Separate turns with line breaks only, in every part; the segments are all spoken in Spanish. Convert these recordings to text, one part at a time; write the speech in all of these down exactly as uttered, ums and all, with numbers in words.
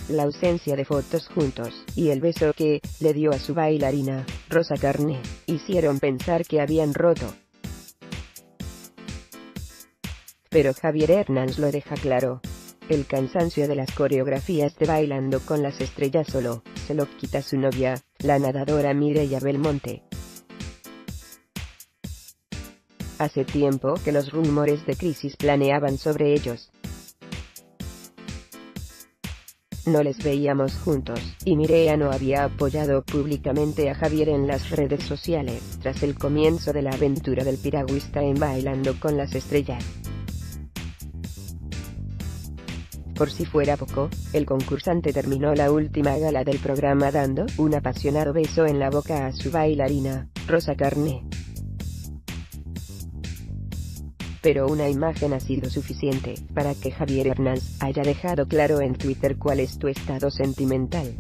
la ausencia de fotos juntos, y el beso que le dio a su bailarina, Rosa Carné, hicieron pensar que habían roto. Pero Javier Hernández lo deja claro. El cansancio de las coreografías de Bailando con las Estrellas solo se lo quita su novia, la nadadora Mireia Belmonte. Hace tiempo que los rumores de crisis planeaban sobre ellos. No les veíamos juntos, y Mireia no había apoyado públicamente a Javier en las redes sociales, tras el comienzo de la aventura del piragüista en Bailando con las Estrellas. Por si fuera poco, el concursante terminó la última gala del programa dando un apasionado beso en la boca a su bailarina, Rosa Carné. Pero una imagen ha sido suficiente para que Javier Hernández haya dejado claro en Twitter cuál es tu estado sentimental.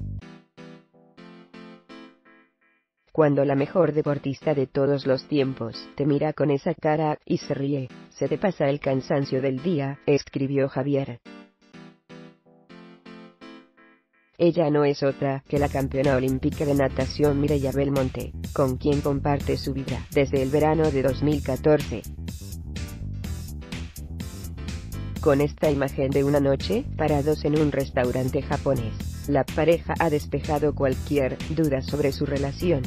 Cuando la mejor deportista de todos los tiempos te mira con esa cara y se ríe, se te pasa el cansancio del día, escribió Javier. Ella no es otra que la campeona olímpica de natación Mireia Belmonte, con quien comparte su vida desde el verano de dos mil catorce. Con esta imagen de una noche, parados en un restaurante japonés, la pareja ha despejado cualquier duda sobre su relación.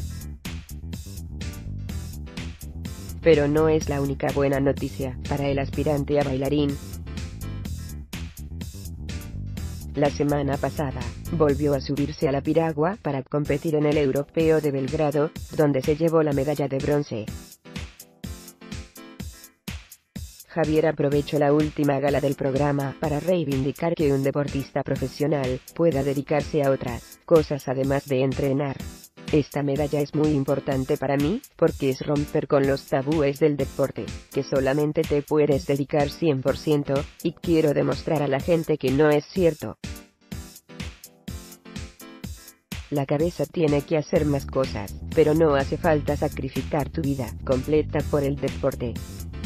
Pero no es la única buena noticia para el aspirante a bailarín. La semana pasada, volvió a subirse a la piragua para competir en el Europeo de Belgrado, donde se llevó la medalla de bronce. Javier aprovechó la última gala del programa para reivindicar que un deportista profesional pueda dedicarse a otras cosas además de entrenar. Esta medalla es muy importante para mí, porque es romper con los tabúes del deporte, que solamente te puedes dedicar cien por ciento, y quiero demostrar a la gente que no es cierto. La cabeza tiene que hacer más cosas, pero no hace falta sacrificar tu vida completa por el deporte.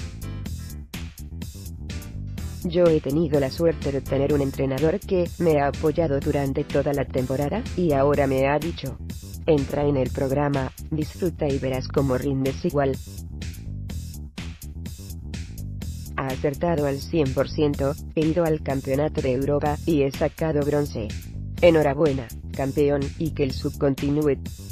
Yo he tenido la suerte de tener un entrenador que me ha apoyado durante toda la temporada, y ahora me ha dicho: entra en el programa, disfruta y verás cómo rindes igual. Ha acertado al cien por ciento, he ido al Campeonato de Europa y he sacado bronce. Enhorabuena, campeón, y que el sub continúe.